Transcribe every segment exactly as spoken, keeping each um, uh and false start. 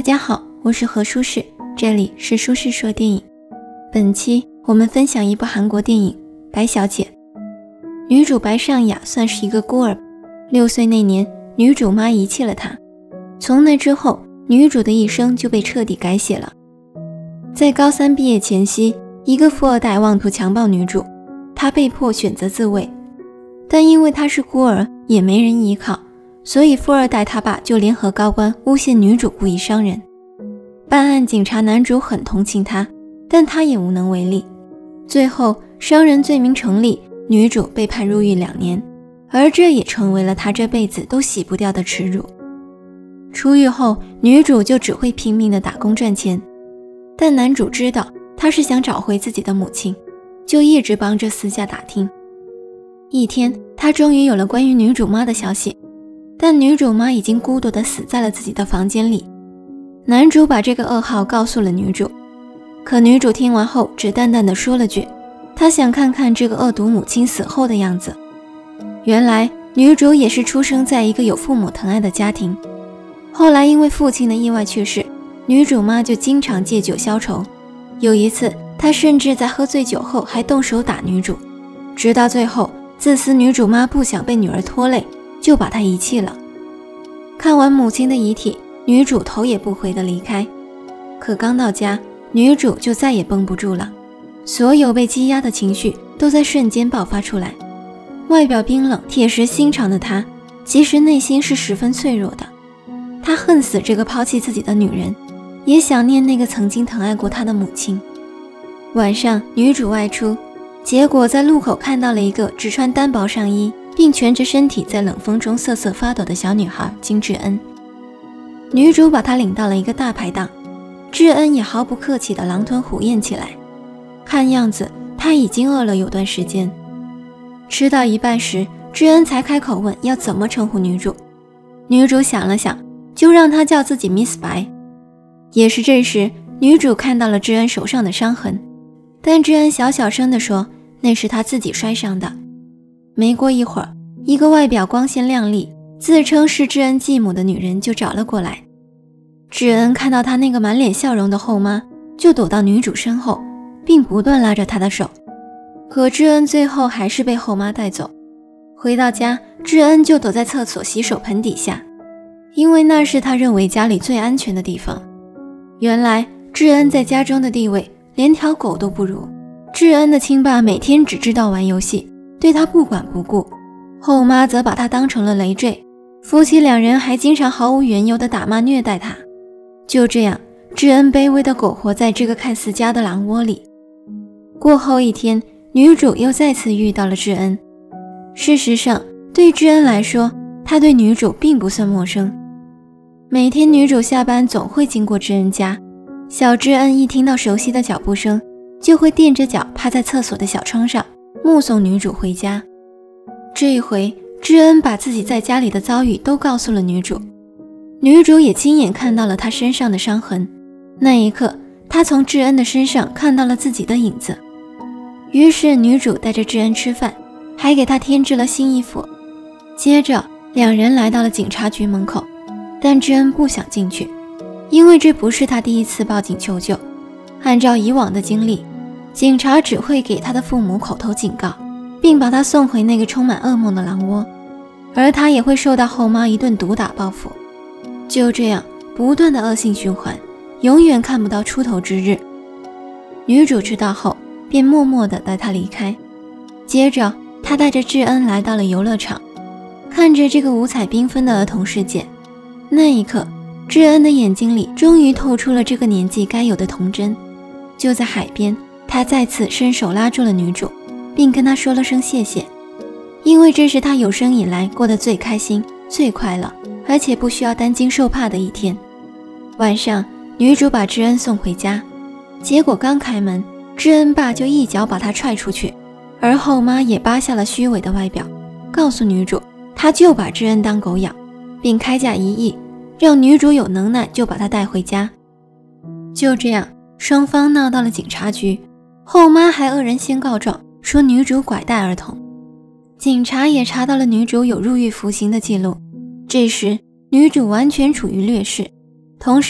家好，我是何舒适，这里是舒适说电影。本期我们分享一部韩国电影《白小姐》。女主白尚雅算是一个孤儿，六岁那年，女主妈遗弃了她。从那之后，女主的一生就被彻底改写了。在高三毕业前夕，一个富二代妄图强暴女主，她被迫选择自卫。但因为她是孤儿，也没人依靠，所以富二代他爸就联合高官诬陷女主故意伤人。办案警察男主很同情她，但他也无能为力。最后伤人罪名成立，女主被判入狱两年，而这也成为了她这辈子都洗不掉的耻辱。出狱后，女主就只会拼命的打工赚钱，但男主知道她是想找回自己的母亲，就一直帮着私下打听。一天，他终于有了关于女主妈的消息，但女主妈已经孤独地死在了自己的房间里。男主把这个噩耗告诉了女主，可女主听完后只淡淡地说了句，她想看看这个恶毒母亲死后的样子。原来女主也是出生在一个有父母疼爱的家庭，后来因为父亲的意外去世，女主妈就经常借酒消愁。有一次，她甚至在喝醉酒后还动手打女主，直到最后自私女主妈不想被女儿拖累，就把她遗弃了。看完母亲的遗体，女主头也不回地离开。可刚到家，女主就再也绷不住了，所有被积压的情绪都在瞬间爆发出来。外表冰冷铁石心肠的她，其实内心是十分脆弱的。她恨死这个抛弃自己的女人，也想念那个曾经疼爱过她的母亲。晚上，女主外出，结果在路口看到了一个只穿单薄上衣并蜷着身体在冷风中瑟瑟发抖的小女孩金智恩。女主把她领到了一个大排档，智恩也毫不客气地狼吞虎咽起来。看样子她已经饿了有段时间。吃到一半时，智恩才开口问要怎么称呼女主。女主想了想，就让她叫自己 Miss 白。也是这时，女主看到了智恩手上的伤痕，但智恩小小声地说那是她自己摔伤的。没过一会儿，一个外表光鲜亮丽，自称是智恩继母的女人就找了过来。智恩看到她那个满脸笑容的后妈，就躲到女主身后，并不断拉着她的手。可智恩最后还是被后妈带走。回到家，智恩就躲在厕所洗手盆底下，因为那是她认为家里最安全的地方。原来智恩在家中的地位连条狗都不如。智恩的亲爸每天只知道玩游戏，对她不管不顾，后妈则把她当成了累赘，夫妻两人还经常毫无缘由地打骂虐待她。就这样，智恩卑微地苟活在这个看似家的狼窝里。过后一天，女主又再次遇到了智恩。事实上，对智恩来说，她对女主并不算陌生。每天女主下班总会经过智恩家，小智恩一听到熟悉的脚步声，就会垫着脚趴在厕所的小窗上，目送女主回家。这一回，智恩把自己在家里的遭遇都告诉了女主，女主也亲眼看到了她身上的伤痕。那一刻，她从智恩的身上看到了自己的影子。于是女主带着智恩吃饭，还给她添置了新衣服。接着两人来到了警察局门口，但智恩不想进去，因为这不是她第一次报警求救。按照以往的经历，警察只会给她的父母口头警告，并把她送回那个充满噩梦的狼窝，而她也会受到后妈一顿毒打报复。就这样不断的恶性循环，永远看不到出头之日。女主知道后，便默默地带她离开。接着她带着智恩来到了游乐场，看着这个五彩缤纷的儿童世界。那一刻，智恩的眼睛里终于透出了这个年纪该有的童真。就在海边，她再次伸手拉住了女主，并跟她说了声谢谢，因为这是她有生以来过得最开心、最快乐，而且不需要担惊受怕的一天。晚上，女主把智恩送回家，结果刚开门，智恩爸就一脚把她踹出去，而后妈也扒下了虚伪的外表，告诉女主她就把智恩当狗养，并开价一亿，让女主有能耐就把她带回家。就这样，双方闹到了警察局，后妈还恶人先告状，说女主拐带儿童。警察也查到了女主有入狱服刑的记录。这时女主完全处于劣势，同时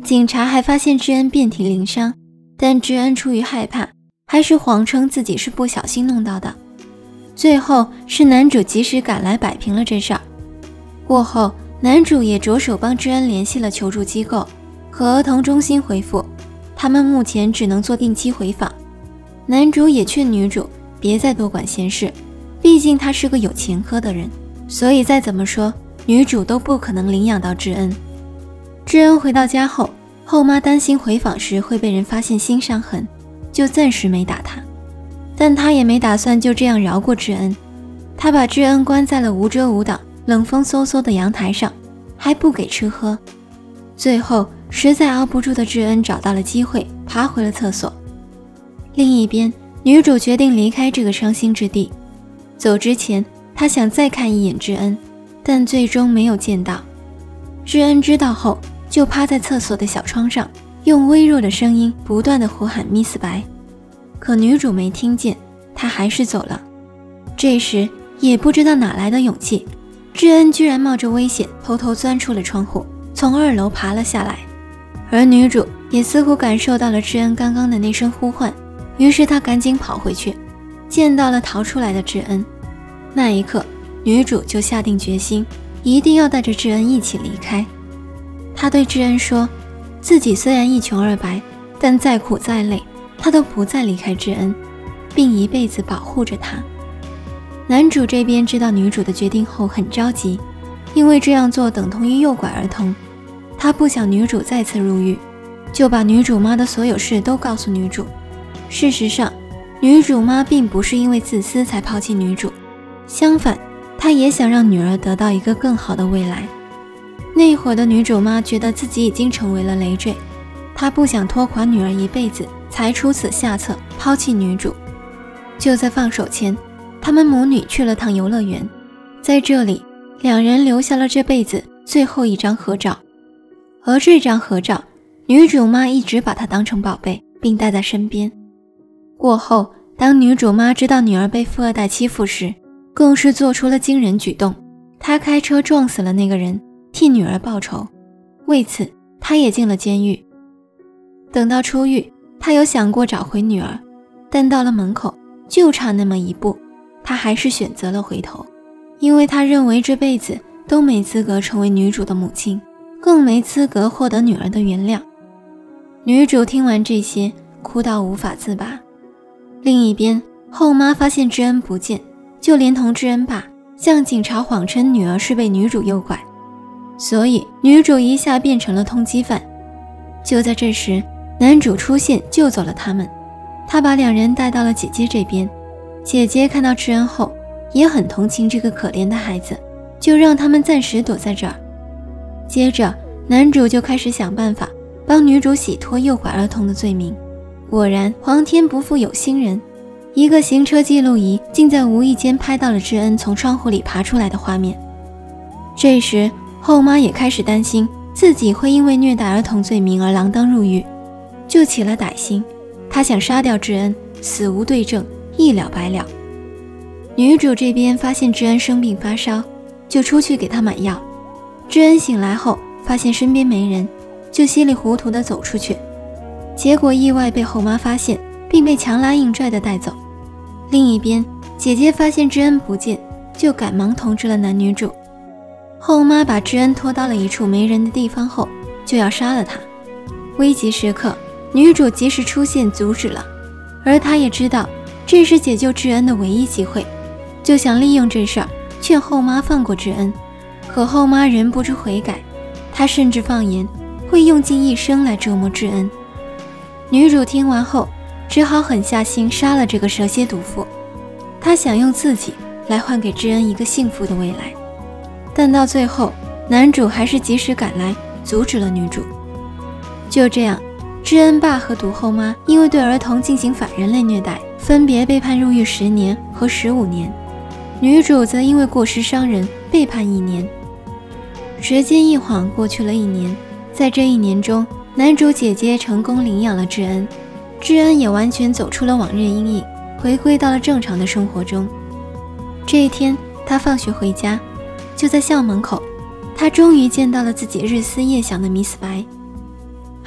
警察还发现智恩遍体鳞伤，但智恩出于害怕，还是谎称自己是不小心弄到的。最后是男主及时赶来摆平了这事儿。过后，男主也着手帮智恩联系了求助机构，和儿童中心回复，他们目前只能做定期回访。男主也劝女主别再多管闲事，毕竟他是个有前科的人，所以再怎么说，女主都不可能领养到智恩。智恩回到家后，后妈担心回访时会被人发现新伤痕，就暂时没打她。但她也没打算就这样饶过智恩，她把智恩关在了无遮无挡、冷风嗖嗖的阳台上，还不给吃喝。最后实在熬不住的智恩找到了机会，爬回了厕所。另一边，女主决定离开这个伤心之地。走之前，她想再看一眼智恩，但最终没有见到。智恩知道后，就趴在厕所的小窗上，用微弱的声音不断地呼喊 Miss 白，可女主没听见，她还是走了。这时也不知道哪来的勇气，智恩居然冒着危险偷偷钻出了窗户，从二楼爬了下来。而女主也似乎感受到了智恩刚刚的那声呼唤，于是她赶紧跑回去，见到了逃出来的智恩。那一刻，女主就下定决心，一定要带着智恩一起离开。她对智恩说，自己虽然一穷二白，但再苦再累，她都不再离开智恩，并一辈子保护着她。男主这边知道女主的决定后很着急，因为这样做等同于诱拐儿童，他不想女主再次入狱，就把女主妈的所有事都告诉女主。事实上，女主妈并不是因为自私才抛弃女主，相反，她也想让女儿得到一个更好的未来。那会儿的女主妈觉得自己已经成为了累赘，她不想拖垮女儿一辈子，才出此下策抛弃女主。就在放手前，他们母女去了趟游乐园，在这里，两人留下了这辈子最后一张合照。而这张合照，女主妈一直把它当成宝贝，并带在身边。过后，当女主妈知道女儿被富二代欺负时，更是做出了惊人举动，她开车撞死了那个人，替女儿报仇。为此，她也进了监狱。等到出狱，她有想过找回女儿，但到了门口，就差那么一步，她还是选择了回头，因为她认为这辈子都没资格成为女主的母亲，更没资格获得女儿的原谅。女主听完这些，哭到无法自拔。另一边，后妈发现智恩不见，就连同智恩爸向警察谎称女儿是被女主诱拐，所以女主一下变成了通缉犯。就在这时，男主出现救走了他们，他把两人带到了姐姐这边。姐姐看到智恩后，也很同情这个可怜的孩子，就让他们暂时躲在这儿。接着，男主就开始想办法帮女主洗脱诱拐儿童的罪名。果然，皇天不负有心人，一个行车记录仪竟在无意间拍到了智恩从窗户里爬出来的画面。这时，后妈也开始担心自己会因为虐待儿童罪名而锒铛入狱，就起了歹心，她想杀掉智恩，死无对证，一了百了。女主这边发现智恩生病发烧，就出去给他买药。智恩醒来后发现身边没人，就稀里糊涂地走出去，结果意外被后妈发现，并被强拉硬拽地带走。另一边，姐姐发现智恩不见，就赶忙通知了男女主。后妈把智恩拖到了一处没人的地方后，就要杀了他。危急时刻，女主及时出现阻止了，而她也知道这是解救智恩的唯一机会，就想利用这事儿劝后妈放过智恩。可后妈仍不知悔改，她甚至放言会用尽一生来折磨智恩。女主听完后，只好狠下心杀了这个蛇蝎毒妇。她想用自己来换给智恩一个幸福的未来，但到最后，男主还是及时赶来，阻止了女主。就这样，智恩爸和毒后妈因为对儿童进行反人类虐待，分别被判入狱十年和十五年。女主则因为过失伤人，被判一年。时间一晃过去了一年，在这一年中，男主姐姐成功领养了智恩，智恩也完全走出了往日阴影，回归到了正常的生活中。这一天，他放学回家，就在校门口，他终于见到了自己日思夜想的 Miss 白。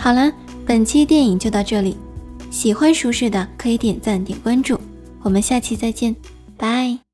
好了，本期电影就到这里，喜欢舒适的可以点赞点关注，我们下期再见，拜。